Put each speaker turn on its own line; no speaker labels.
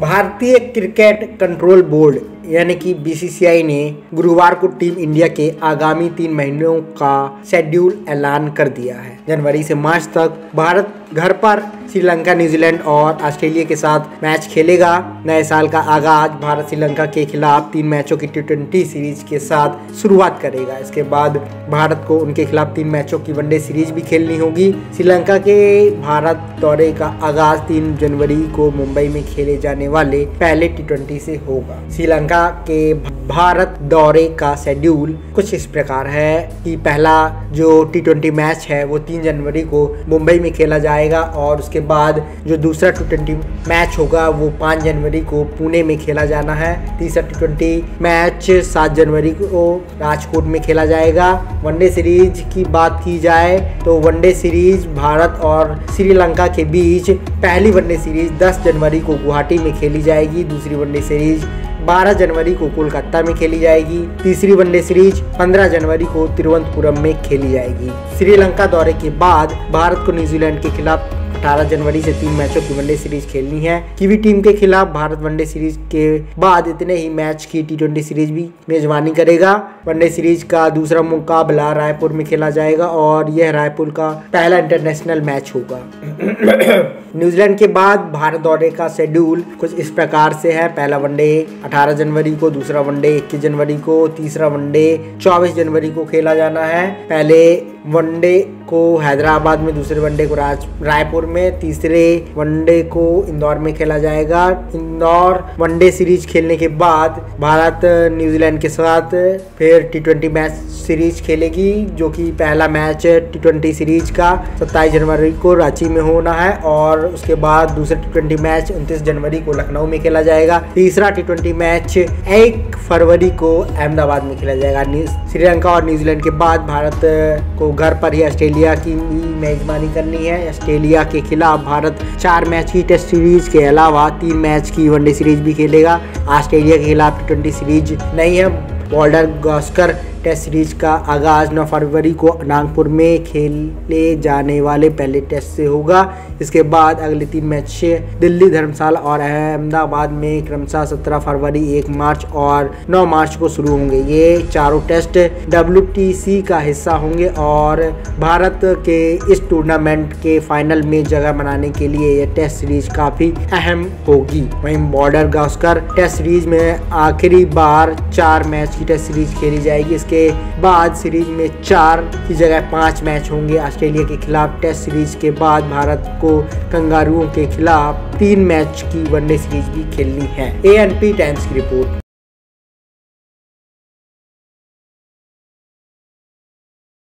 भारतीय cricket control board यानी कि बीसीसीआई ने गुरुवार को टीम इंडिया के आगामी 3 महीनों का शेड्यूल ऐलान कर दिया है। जनवरी से मार्च तक भारत घर पर श्रीलंका, न्यूजीलैंड और ऑस्ट्रेलिया के साथ मैच खेलेगा। नए साल का आगाज भारत श्रीलंका के खिलाफ 3 मैचों की T20 सीरीज के साथ शुरुआत करेगा। इसके बाद भारत को उनके खिलाफ 3 मैचों की वनडे सीरीज भी खेलनी होगी। श्रीलंका के भारत दौरे का आगाज 3 जनवरी को मुंबई में खेले जाने वाले पहले T20 से होगा। श्रीलंका के भारत दौरे का शेड्यूल कुछ इस प्रकार है कि पहला जो T20 मैच है वो 3 जनवरी को मुंबई में खेला जाएगा और उसके बाद जो दूसरा T20 मैच होगा वो 5 जनवरी को पुणे में खेला जाना है। तीसरा T20 मैच 7 जनवरी को राजकोट में खेला जाएगा। वनडे सीरीज की बात की जाए तो वनडे सीरीज भारत और श्रीलंका के बीच पहली वनडे सीरीज 10 जनवरी को गुवाहाटी में खेली जाएगी। दूसरी वनडे सीरीज 12 जनवरी को कोलकाता में खेली जाएगी। तीसरी वनडे सीरीज 15 जनवरी को तिरुवनंतपुरम में खेली जाएगी। श्रीलंका दौरे के बाद भारत को न्यूजीलैंड के खिलाफ 18 जनवरी से 3 मैचों की वनडे सीरीज खेलनी है। कीवी टीम के खिलाफ भारत वनडे सीरीज के बाद इतने ही मैच की T20 सीरीज भी मेजबानी करेगा। वनडे सीरीज का दूसरा मुकाबला रायपुर में खेला जाएगा और यह रायपुर का पहला इंटरनेशनल मैच होगा। न्यूजीलैंड के बाद भारत दौरे का शेड्यूल कुछ इस प्रकार से है। पहला वनडे 18 जनवरी को, दूसरा वनडे 21 जनवरी को, तीसरा वनडे 24 जनवरी को खेला जाना है। पहले वनडे को हैदराबाद में, दूसरे वनडे को रायपुर में, तीसरे वनडे को इंदौर में खेला जाएगा। इंदौर वनडे सीरीज खेलने के बाद भारत न्यूजीलैंड के साथ फिर T20 मैच सीरीज खेलेगी, जो कि पहला मैच T20 सीरीज का 27 जनवरी को रांची में होना है और उसके बाद दूसरा T20 मैच 29 जनवरी को लखनऊ में खेला जाएगा। तीसरा T20 मैच 1 फरवरी को अहमदाबाद में खेला जाएगा। श्रीलंका और न्यूजीलैंड के बाद भारत को घर पर ही ऑस्ट्रेलिया की मेजबानी करनी है। ऑस्ट्रेलिया के खिलाफ भारत 4 मैच की टेस्ट सीरीज के अलावा 3 मैच की वनडे सीरीज भी खेलेगा। ऑस्ट्रेलिया के खिलाफ T20 सीरीज नहीं है। बॉर्डर गावस्कर टेस्ट सीरीज का आगाज 9 फरवरी को नागपुर में खेले जाने वाले पहले टेस्ट से होगा। इसके बाद अगले 3 मैच दिल्ली, धर्मशाला और अहमदाबाद में क्रमशः 17 फरवरी, 1 मार्च और 9 मार्च को शुरू होंगे। ये चारों टेस्ट WTC का हिस्सा होंगे और भारत के इस टूर्नामेंट के फाइनल में जगह बनाने के लिए यह टेस्ट सीरीज काफ़ी अहम होगी। वहीं बॉर्डर गावस्कर टेस्ट सीरीज में आखिरी बार 4 मैच की टेस्ट सीरीज खेली जाएगी। इसके बाद सीरीज में 4 की जगह 5 मैच होंगे। ऑस्ट्रेलिया के खिलाफ टेस्ट सीरीज के बाद भारत को कंगारुओं के खिलाफ 3 मैच की वनडे सीरीज भी खेलनी है। ANP टाइम्स की रिपोर्ट।